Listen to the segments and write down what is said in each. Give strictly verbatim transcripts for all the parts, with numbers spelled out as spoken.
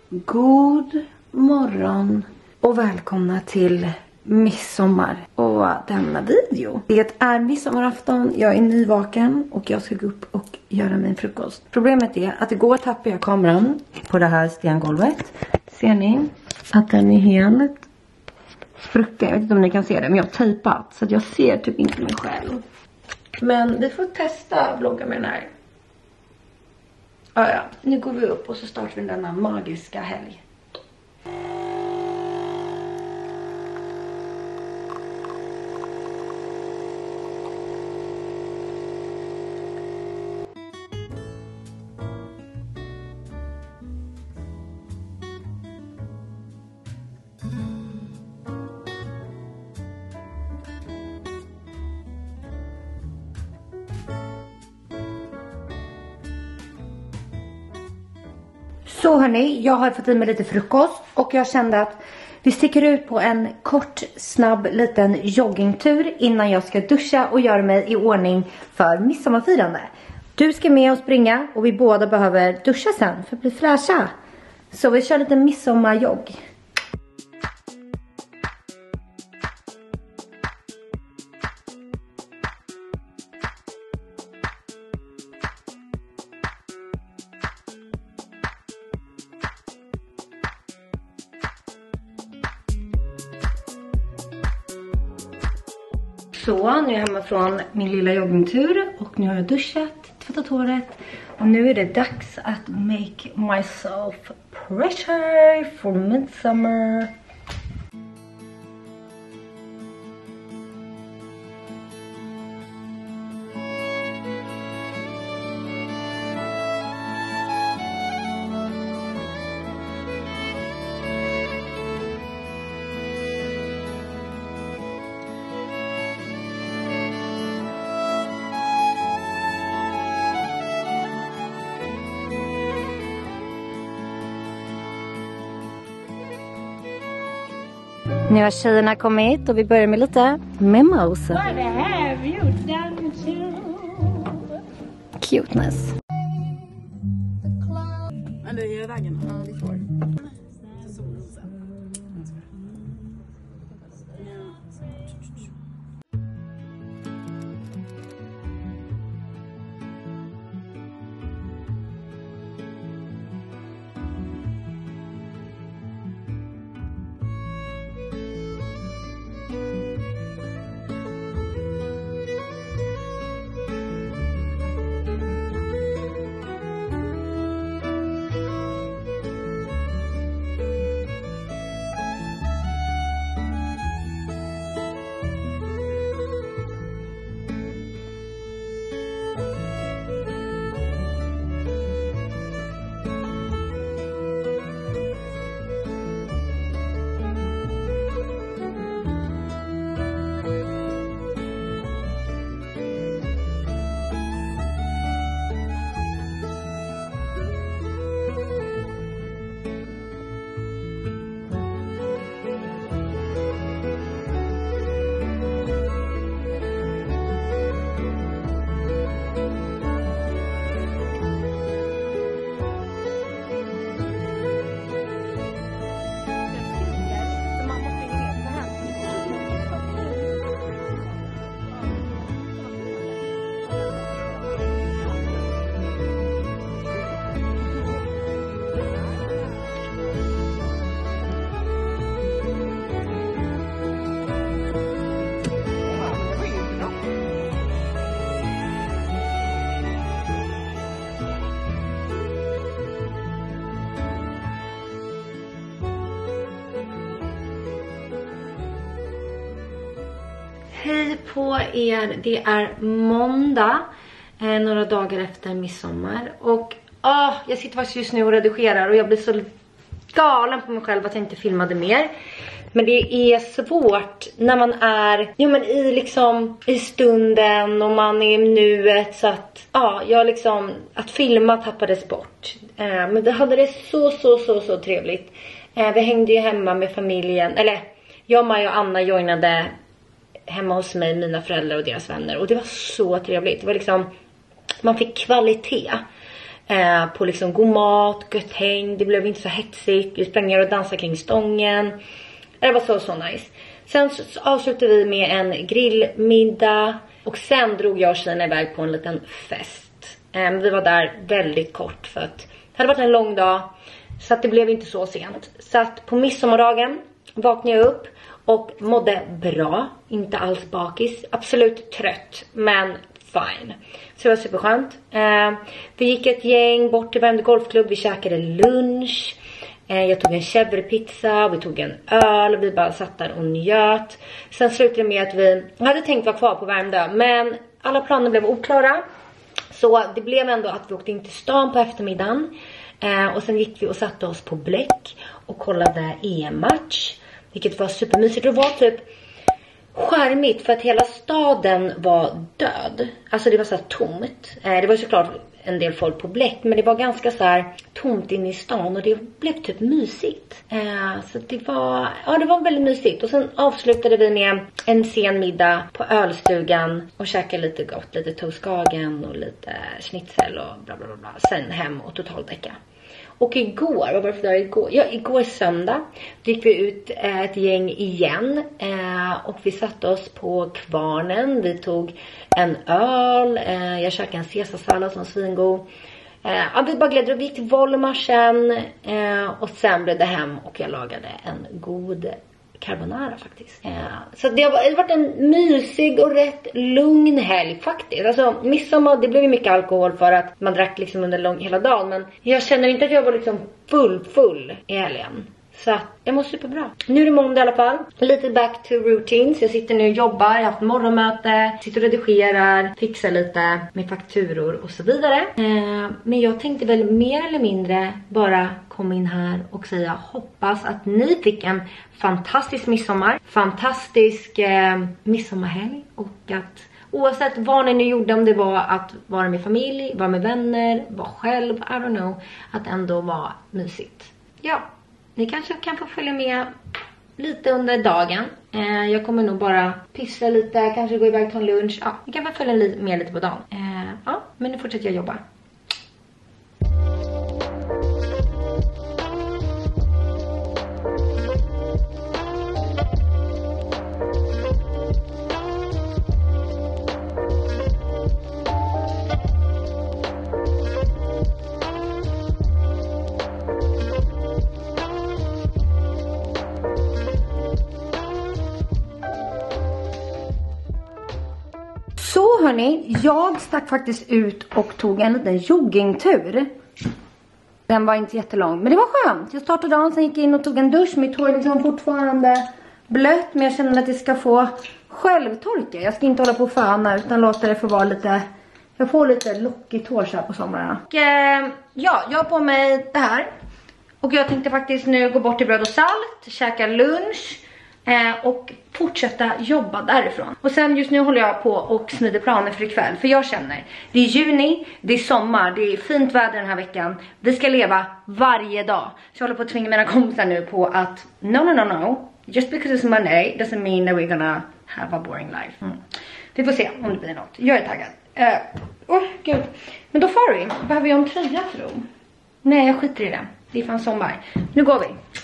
God morgon och välkomna till midsommar och denna video. Det är midsommarafton, jag är nyvaken och jag ska gå upp och göra min frukost. Problemet är att igår tappade jag kameran på det här stengolvet. Ser ni att den är helt sprucken? Jag vet inte om ni kan se det, men jag har tejpat så att jag ser typ inte mig själv. Men vi får testa att vlogga med den här. Ah, ja, nu går vi upp och så startar vi denna magiska helg. Så hörni, jag har fått i mig lite frukost och jag kände att vi sticker ut på en kort, snabb, liten joggingtur innan jag ska duscha och göra mig i ordning för midsommarfirande. Du ska med och springa och vi båda behöver duscha sen för att bli fräscha. Så vi kör lite midsommarjogg. Så, nu är jag hemma från min lilla joggingtur och nu har jag duschat, tvättat håret och nu är det dags att make myself pressure for midsummer. Nu har tjejerna kommit och vi börjar med lite mimosa. What have you done to? Cuteness. Eller är det vägen? Ja, vi får. Hej på er, det är måndag, eh, några dagar efter midsommar. Och ah, jag sitter faktiskt just nu och redigerar och jag blir så galen på mig själv att jag inte filmade mer. Men det är svårt när man är jo, men i, liksom, i stunden och man är i nuet. Så att, ja, jag liksom, att filma tappades bort. Eh, men vi hade det så, så, så, så trevligt. Eh, vi hängde ju hemma med familjen. Eller, jag, Maja och Anna joinade hemma hos mig, mina föräldrar och deras vänner. Och det var så trevligt. Det var liksom, man fick kvalitet. eh, på liksom god mat, gött häng. Det blev inte så hetsigt. Vi sprang ner och dansade kring stången. Det var så så nice. Sen så avslutade vi med en grillmiddag. Och sen drog jag och tjejerna iväg på en liten fest. eh, Vi var där väldigt kort för att det hade varit en lång dag. Så att det blev inte så sent. Så att på midsommardagen vaknade jag upp och mådde bra. Inte alls bakis. Absolut trött, men fine. Så det var superskönt. Eh, vi gick ett gäng bort till Värmdö golfklubb. Vi käkade lunch. Eh, jag tog en chèvrepizza. Vi tog en öl. Vi bara satt där och njöt. Sen slutade det med att vi hade tänkt vara kvar på Värmdö. Men alla planer blev oklara. Så det blev ändå att vi åkte in till stan på eftermiddagen. Eh, och sen gick vi och satte oss på Bläck och kollade E M-match. Vilket var supermysigt. Det var typ skärmigt för att hela staden var död. Alltså det var så här tomt. Eh, det var såklart en del folk på Bläck, men det var ganska så här tomt inne i stan och det blev typ mysigt. Eh, så det var, ja, det var väldigt mysigt. Och sen avslutade vi med en sen middag på ölstugan och käkade lite gott, lite toastkagen och lite schnitzel och bla bla bla bla. Sen hem och totaldäcka. Och igår, vad var det för dag igår? Ja, igår söndag gick vi ut eh, ett gäng igen. Eh, och vi satte oss på Kvarnen. Vi tog en öl. Eh, jag käkade en caesarsallad som svingod. Eh, ja, vi bara glädde. Vi gick till Volmarsen. Eh, och sen blev det hem och jag lagade en god carbonara faktiskt. Ja. Så det har varit en mysig och rätt lugn helg faktiskt. Alltså midsommar, det blev ju mycket alkohol för att man drack liksom under lång, hela dagen. Men jag känner inte att jag var liksom full full i helgen. Så jag mår superbra. Nu är det måndag i alla fall. Lite back to routines. Jag sitter nu och jobbar. Jag har haft morgonmöte. Sitter och redigerar. Fixar lite med fakturor och så vidare. Eh, men jag tänkte väl mer eller mindre bara komma in här och säga hoppas att ni fick en fantastisk midsommar. Fantastisk eh, midsommarhelg. Och att oavsett vad ni nu gjorde, om det var att vara med familj, vara med vänner, vara själv, I don't know. Att ändå vara mysigt. Ja. Ni kanske kan få följa med lite under dagen. Eh, jag kommer nog bara pyssla lite, kanske gå iväg ta en lunch. Ja, ni kan få följa li- med lite på dagen. Eh, ja, men nu fortsätter jag jobba. Så hörni, jag stack faktiskt ut och tog en liten joggingtur. Den var inte jättelång, men det var skönt. Jag startade dagen, sen gick in och tog en dusch. Mitt hår är liksom fortfarande blött, men jag känner att det ska få självtorka. Jag ska inte hålla på och föna utan låta det få vara lite... Jag får lite lockigt hår så här på sommaren. Och, eh, ja, jag har på mig det här. Och jag tänkte faktiskt nu gå bort till Bröd och Salt, käka lunch. Eh, och fortsätta jobba därifrån. Och sen just nu håller jag på och smider planer för ikväll. För jag känner, det är juni, det är sommar, det är fint väder den här veckan. Vi ska leva varje dag. Så jag håller på att tvinga mina kompisar nu på att no, no, no, no. Just because it's Monday doesn't mean that we're gonna have a boring life. Mm. Vi får se om det blir något. Jag är taggad. Åh, uh, oh, gud. Men då får vi. Behöver jag en tröja, tro? Nej, jag skiter i det. Det är fan sommar. Nu går vi.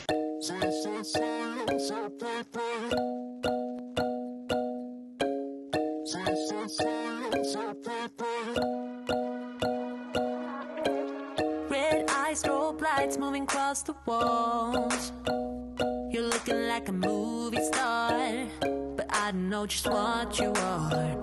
Red eyes, strobe lights moving across the walls. You're looking like a movie star, but I don't know just what you are.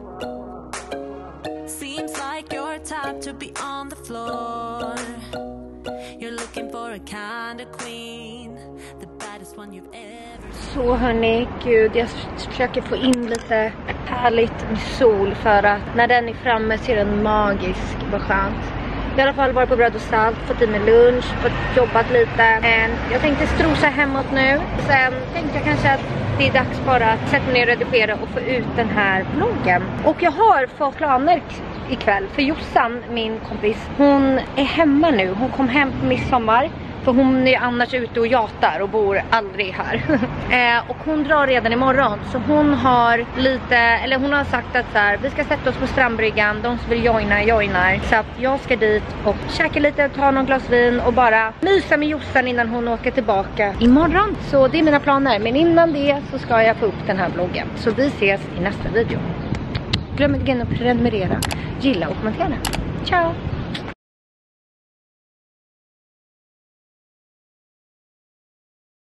Seems like you're type to be on the floor. You're looking for a kind of queen, the baddest one you've ever seen. Så hörni, gud, jag försöker få in lite härligt med sol för att när den är framme så är den magisk, vad skönt. Jag har i alla fall varit på Bröd och Salt, fått i mig lunch, fått jobbat lite. Jag tänkte strosa hemåt nu. Sen tänkte jag kanske att det är dags bara att sätta ner och redigera och få ut den här vloggen. Och jag har fått planer ikväll. För Jossan, min kompis, hon är hemma nu. Hon kom hem på midsommar. För hon är annars ute och jatar och bor aldrig här. eh, och hon drar redan imorgon. Så hon har lite, eller hon har sagt att så här, vi ska sätta oss på strandbryggan. De som vill joina, joinar. Så att jag ska dit och käka lite, ta någon glas vin och bara mysa med Jossan innan hon åker tillbaka imorgon. Så det är mina planer. Men innan det så ska jag få upp den här vloggen. Så vi ses i nästa video. Glöm inte att prenumerera, gilla och kommentera. Ciao!